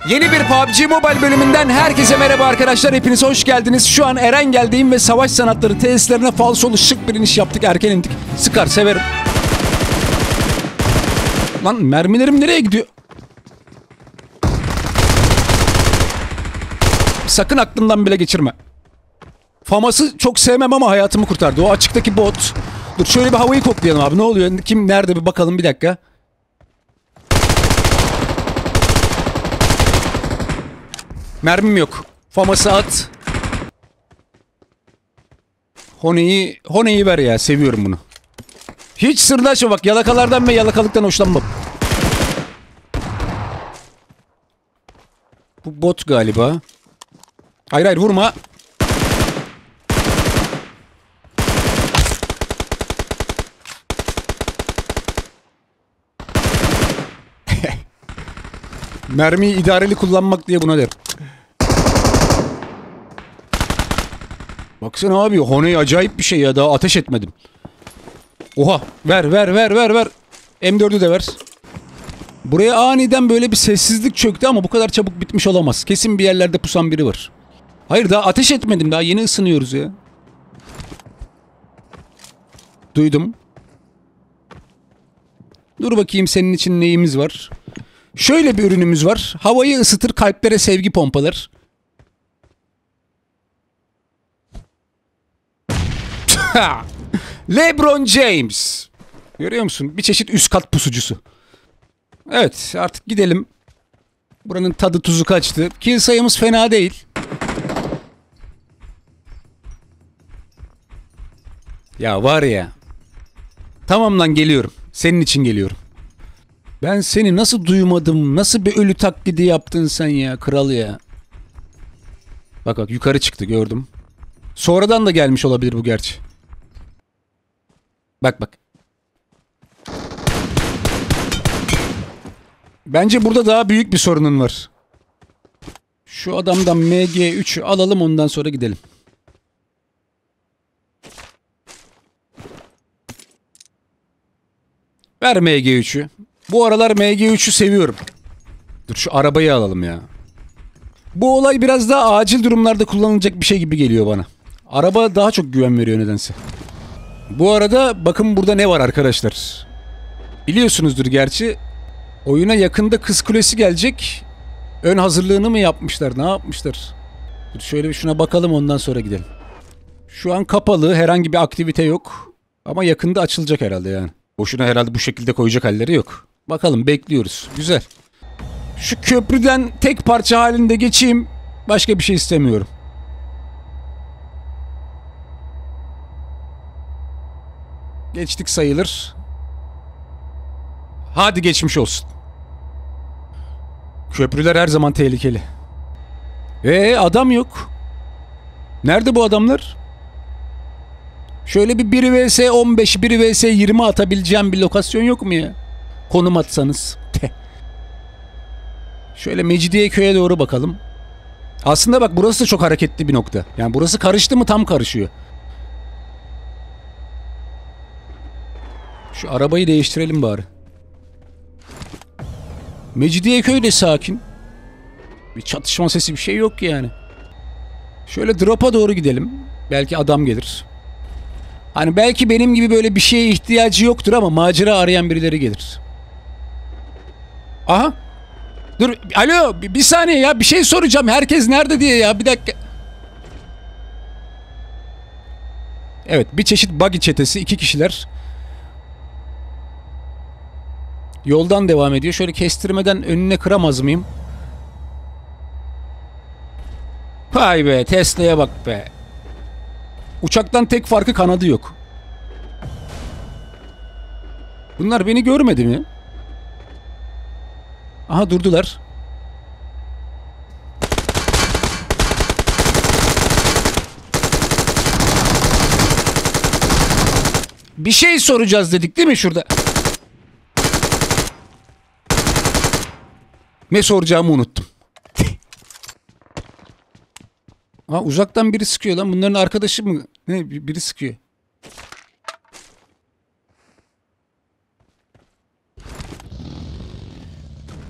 Yeni bir PUBG Mobile bölümünden herkese merhaba arkadaşlar. Hepiniz hoş geldiniz. Şu an Erengel'deyim ve savaş sanatları tesislerine falsolu şık bir iniş yaptık. Erken indik. Sıkar severim. Lan mermilerim nereye gidiyor? Sakın aklından bile geçirme. FAMAS'ı çok sevmem ama hayatımı kurtardı. O açıktaki bot. Dur şöyle bir havayı koklayalım abi. Ne oluyor? Kim nerede bir bakalım bir dakika. Mermim yok. FAMAS'ı at. Honey'i ver ya. Seviyorum bunu. Hiç sırdaşma bak. Yalakalardan ve yalakalıktan hoşlanmam. Bu bot galiba. Hayır hayır vurma. Mermiyi idareli kullanmak diye buna derim. Baksana abi, Honey acayip bir şey ya, daha ateş etmedim. Oha, ver. M4'ü de ver. Buraya aniden böyle bir sessizlik çöktü ama bu kadar çabuk bitmiş olamaz. Kesin bir yerlerde pusan biri var. Hayır, daha ateş etmedim, daha yeni ısınıyoruz ya. Duydum. Dur bakayım senin için neyimiz var. Şöyle bir ürünümüz var. Havayı ısıtır, kalplere sevgi pompalar. LeBron James. Görüyor musun? Bir çeşit üst kat pusucusu. Evet, artık gidelim. Buranın tadı tuzu kaçtı. Kill sayımız fena değil. Ya var ya. Tamam lan, geliyorum. Senin için geliyorum. Ben seni nasıl duymadım? Nasıl bir ölü taklidi yaptın sen ya? Kral ya. Bak yukarı çıktı, gördüm. Sonradan da gelmiş olabilir bu gerçi. Bak. Bence burada daha büyük bir sorunun var. Şu adamdan MG3'ü alalım, ondan sonra gidelim. Ver MG3'ü. Bu aralar MG3'ü seviyorum. Dur şu arabayı alalım ya. Bu olay biraz daha acil durumlarda kullanılacak bir şey gibi geliyor bana. Araba daha çok güven veriyor nedense. Bu arada bakın burada ne var arkadaşlar. Biliyorsunuzdur gerçi. Oyuna yakında Kız Kulesi gelecek. Ön hazırlığını mı yapmışlar? Ne yapmışlar? Dur şöyle bir şuna bakalım, ondan sonra gidelim. Şu an kapalı. Herhangi bir aktivite yok. Ama yakında açılacak herhalde yani. Boşuna herhalde bu şekilde koyacak halleri yok. Bakalım, bekliyoruz. Güzel. Şu köprüden tek parça halinde geçeyim. Başka bir şey istemiyorum. Geçtik sayılır. Hadi geçmiş olsun. Köprüler her zaman tehlikeli. Adam yok. Nerede bu adamlar? Şöyle bir 1 vs 15, 1 vs 20 atabileceğim bir lokasyon yok mu ya? Konum atsanız. Şöyle Mecidiyeköy'e doğru bakalım. Aslında bak, burası da çok hareketli bir nokta. Yani burası karıştı mı tam karışıyor. Şu arabayı değiştirelim bari. Mecidiyeköy de sakin. Bir çatışma sesi, bir şey yok yani. Şöyle drop'a doğru gidelim. Belki adam gelir. Hani belki benim gibi böyle bir şeye ihtiyacı yoktur ama macera arayan birileri gelir. Aha. Dur. Alo. Bir saniye ya. Bir şey soracağım. Herkes nerede diye ya. Bir dakika. Evet. Bir çeşit buggy çetesi. 2 kişiler. Yoldan devam ediyor. Şöyle kestirmeden önüne kıramaz mıyım? Vay be. Tesla'ya bak be. Uçaktan tek farkı kanadı yok. Bunlar beni görmedi mi? Aha, durdular. Bir şey soracağız dedik değil mi şurada? Ne soracağımı unuttum. Ha, uzaktan biri sıkıyor lan. Bunların arkadaşı mı? Ne, biri sıkıyor.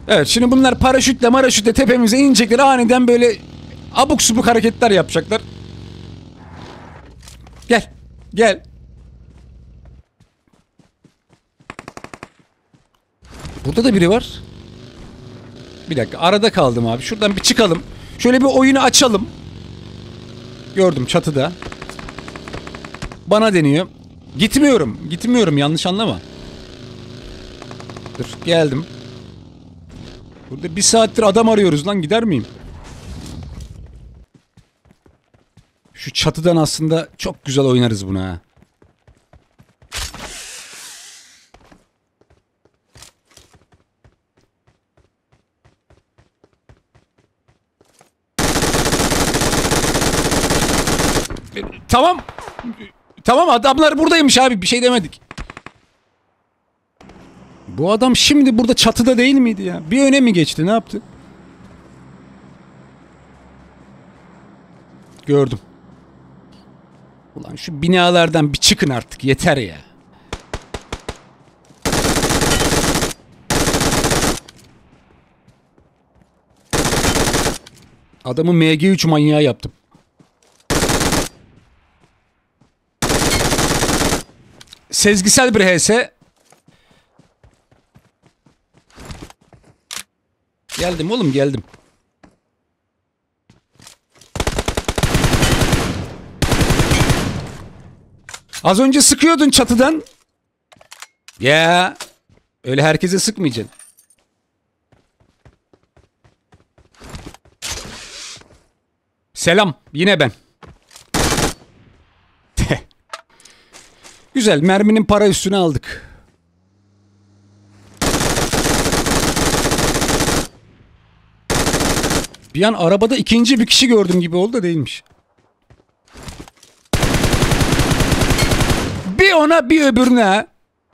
Evet, şimdi bunlar paraşütle tepemize inecekler, aniden böyle abuk subuk hareketler yapacaklar. Gel. Gel. Burada da biri var. Bir dakika, arada kaldım abi. Şuradan bir çıkalım. Şöyle bir oyunu açalım. Gördüm çatıda. Bana deniyor. Gitmiyorum, yanlış anlama. Dur, geldim. Burada bir saattir adam arıyoruz lan, gider miyim? Şu çatıdan aslında çok güzel oynarız bunu ha. Tamam. Tamam, adamlar buradaymış abi, bir şey demedik. Bu adam şimdi burada çatıda değil miydi ya? Bir öne mi geçti, ne yaptı? Gördüm. Ulan şu binalardan bir çıkın artık, yeter ya. Adamı MG3 manyağı yaptım. Sezgisel bir HS. Geldim oğlum, geldim. Az önce sıkıyordun çatıdan. Ya öyle herkese sıkmayacaksın. Selam, yine ben. Güzel, merminin para üstüne aldık. Bir an arabada ikinci bir kişi gördüm gibi oldu da değilmiş. Bir ona bir öbürüne.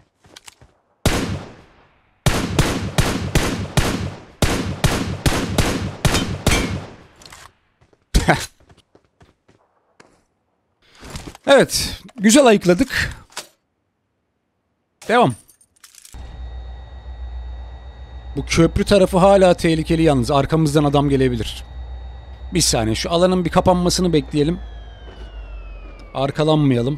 Evet, güzel ayıkladık. Devam. Bu köprü tarafı hala tehlikeli yalnız. Arkamızdan adam gelebilir. Bir saniye, şu alanın bir kapanmasını bekleyelim. Arkalanmayalım.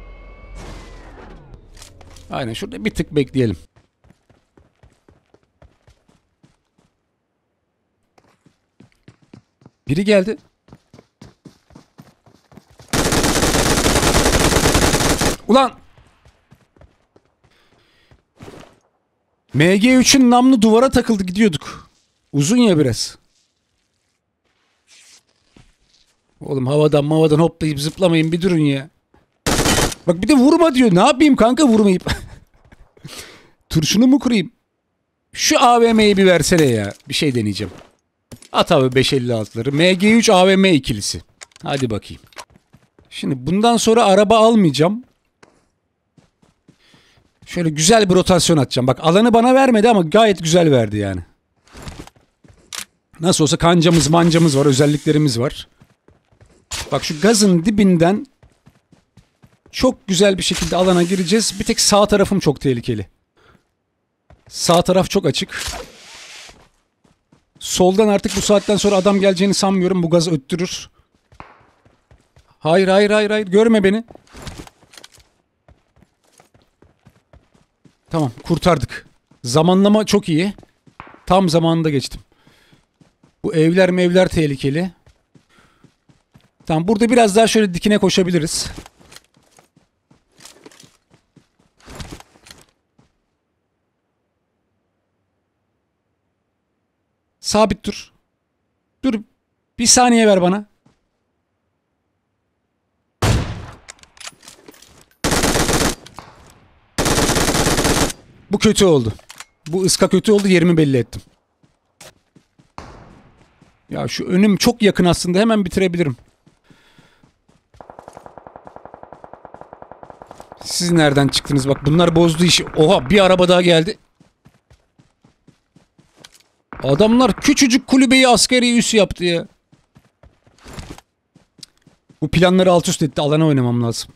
Aynen, şurada bir tık bekleyelim. Biri geldi. Ulan! MG3'ün namlu duvara takıldı, gidiyorduk. Uzun ya biraz. Oğlum havadan hoplayıp zıplamayın, bir durun ya. Bak bir de vurma diyor. Ne yapayım kanka vurmayıp? Turşunu mu kurayım? Şu AVM'yi bir versene ya. Bir şey deneyeceğim. At abi 5.56'ları. MG3 AVM ikilisi. Hadi bakayım. Şimdi bundan sonra araba almayacağım. Şöyle güzel bir rotasyon atacağım. Bak alanı bana vermedi ama gayet güzel verdi yani. Nasıl olsa kancamız mancamız var. Özelliklerimiz var. Bak şu gazın dibinden çok güzel bir şekilde alana gireceğiz. Bir tek sağ tarafım çok tehlikeli. Sağ taraf çok açık. Soldan artık bu saatten sonra adam geleceğini sanmıyorum. Bu gaz öttürür. Hayır. Görme beni. Tamam, kurtardık. Zamanlama çok iyi. Tam zamanında geçtim. Bu evler tehlikeli. Tamam, burada biraz daha şöyle dikine koşabiliriz. Sabit dur. Dur. Bir saniye ver bana. Bu kötü oldu. Bu ıska kötü oldu, yerimi belli ettim. Ya şu önüm çok yakın aslında, hemen bitirebilirim. Siz nereden çıktınız? Bak bunlar bozdu işi. Oha, bir araba daha geldi. Adamlar küçücük kulübeyi askeri üs yaptı ya. Bu planları alt üst etti. Alana oynamam lazım.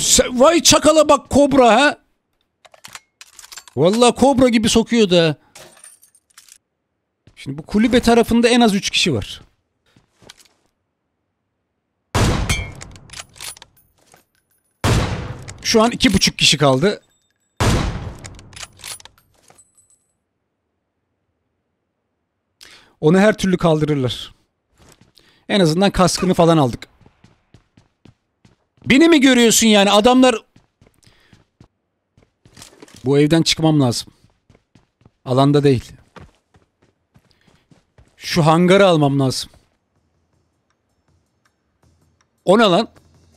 Vay çakala bak, kobra ha. Vallahi kobra gibi sokuyor da. Şimdi bu kulübe tarafında en az 3 kişi var. Şu an 2,5 kişi kaldı. Onu her türlü kaldırırlar. En azından kaskını falan aldık. Beni mi görüyorsun yani? Adamlar... Bu evden çıkmam lazım. Alanda değil. Şu hangarı almam lazım. O ne lan?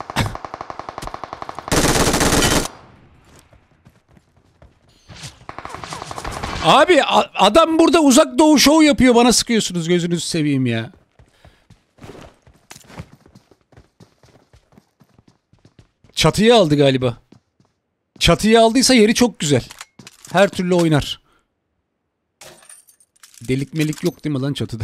Abi adam burada uzak doğu şov yapıyor, bana sıkıyorsunuz, gözünüzü seveyim ya. Çatıyı aldı galiba. Çatıyı aldıysa yeri çok güzel. Her türlü oynar. Delik melik yok değil mi lan çatıda?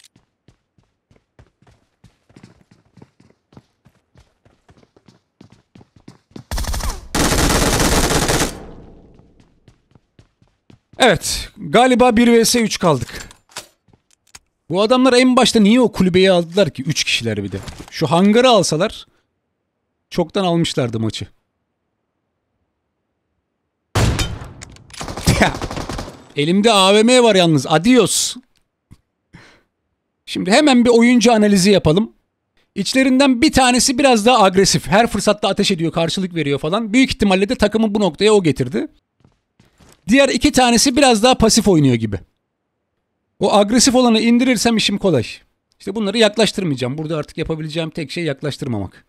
Evet. Galiba 1 vs 3 kaldık. Bu adamlar en başta niye o kulübeyi aldılar ki? 3 kişiler bir de. Şu hangarı alsalar çoktan almışlardı maçı. Elimde AVM var yalnız. Adios. Şimdi hemen bir oyuncu analizi yapalım. İçlerinden bir tanesi biraz daha agresif. Her fırsatta ateş ediyor, karşılık veriyor falan. Büyük ihtimalle de takımı bu noktaya o getirdi. Diğer 2 tanesi biraz daha pasif oynuyor gibi. O agresif olanı indirirsem işim kolay. İşte bunları yaklaştırmayacağım. Burada artık yapabileceğim tek şey yaklaştırmamak.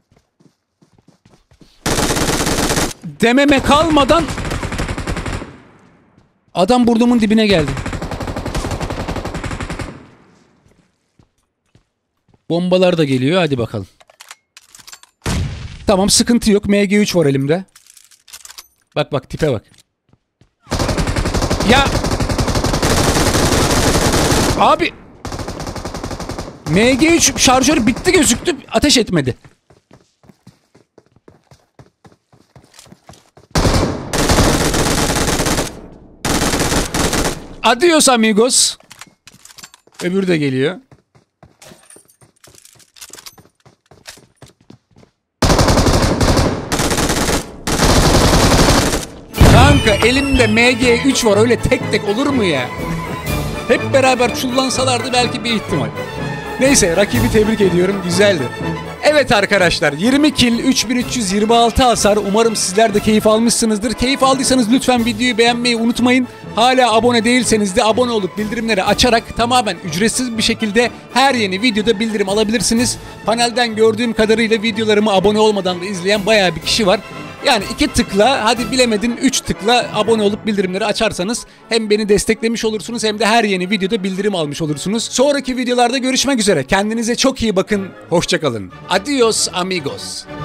Dememe kalmadan adam burnumun dibine geldi. Bombalar da geliyor. Hadi bakalım. Tamam, sıkıntı yok. MG3 var elimde. Bak bak, tipe bak. Ya abi, MG3 şarjörü bitti gözüktü, ateş etmedi. Adios amigos. Öbürü de geliyor. Kanka elimde MG3 var, öyle tek tek olur mu ya? Hep beraber çullansalardı belki bir ihtimal. Neyse, rakibi tebrik ediyorum, güzeldi. Evet arkadaşlar, 20 kill, 3326 hasar. Umarım sizler de keyif almışsınızdır. Keyif aldıysanız lütfen videoyu beğenmeyi unutmayın. Hala abone değilseniz de abone olup bildirimleri açarak tamamen ücretsiz bir şekilde her yeni videoda bildirim alabilirsiniz. Panelden gördüğüm kadarıyla videolarımı abone olmadan da izleyen bayağı bir kişi var. Yani 2 tıkla, hadi bilemedin 3 tıkla abone olup bildirimleri açarsanız hem beni desteklemiş olursunuz hem de her yeni videoda bildirim almış olursunuz. Sonraki videolarda görüşmek üzere. Kendinize çok iyi bakın. Hoşça kalın. Adios amigos.